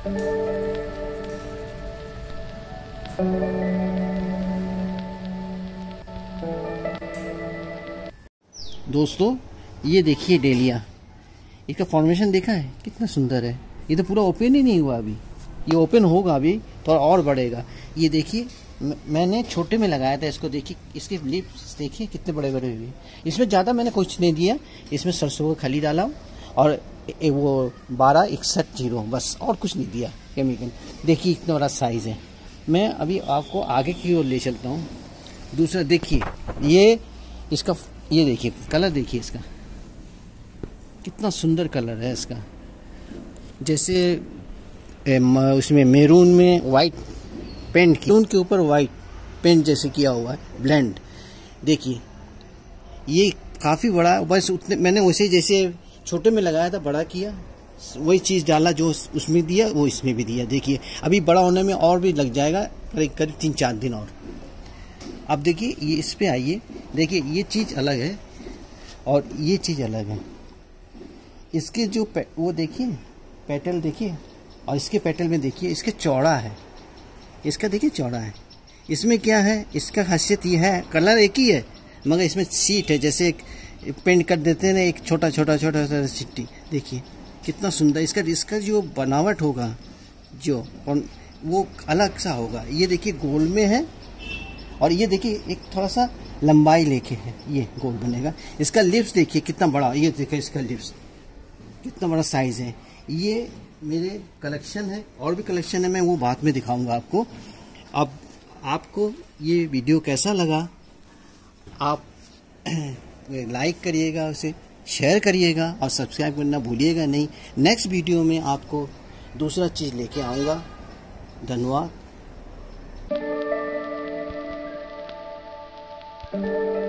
दोस्तों ये देखिए डेलिया, इसका फॉर्मेशन देखा है कितना सुंदर है। ये तो पूरा ओपन ही नहीं हुआ अभी, ये ओपन होगा अभी थोड़ा और बढ़ेगा। ये देखिए मैंने छोटे में लगाया था इसको, देखिए इसके लीव्स देखिए कितने बड़े बड़े हुए। इसमें ज़्यादा मैंने कुछ नहीं दिया, इसमें सरसों का खली डाला और वो 1261 बस, और कुछ नहीं दिया केमिकल। देखिए इतना बड़ा साइज़ है। मैं अभी आपको आगे की ओर ले चलता हूँ। दूसरा देखिए ये इसका, ये देखिए कलर देखिए इसका कितना सुंदर कलर है इसका। जैसे उसमें मैरून में वाइट पेंट की, उनके ऊपर वाइट पेंट जैसे किया हुआ है ब्लेंड। देखिए ये काफ़ी बड़ा, बस उतने मैंने वैसे जैसे छोटे में लगाया था बड़ा किया, वही चीज़ डाला जो उसमें दिया वो इसमें भी दिया। देखिए अभी बड़ा होने में और भी लग जाएगा करीब 3-4 दिन और। अब देखिए ये इस पे आइए, देखिए ये चीज़ अलग है और ये चीज़ अलग है। इसके जो वो देखिए पेटल देखिए, और इसके पेटल में देखिए इसके चौड़ा है, इसका देखिए चौड़ा है। इसमें क्या है, इसका खासियत ये है कलर एक ही है मगर इसमें सीट है, जैसे एक पेंट कर देते हैं ना एक छोटा छोटा छोटा सा चिट्टी। देखिए कितना सुंदर इसका जो बनावट होगा जो वो अलग सा होगा। ये देखिए गोल में है और ये देखिए एक थोड़ा सा लंबाई लेके है, ये गोल बनेगा। इसका लिप्स देखिए कितना बड़ा, ये देखिए इसका लिप्स कितना बड़ा साइज़ है। ये मेरे कलेक्शन है, और भी कलेक्शन है, मैं वो बाद में दिखाऊंगा आपको। अब आपको ये वीडियो कैसा लगा, आप लाइक करिएगा, उसे शेयर करिएगा और सब्सक्राइब करना भूलिएगा नहीं। नेक्स्ट वीडियो में आपको दूसरा चीज़ लेके आऊँगा। धन्यवाद।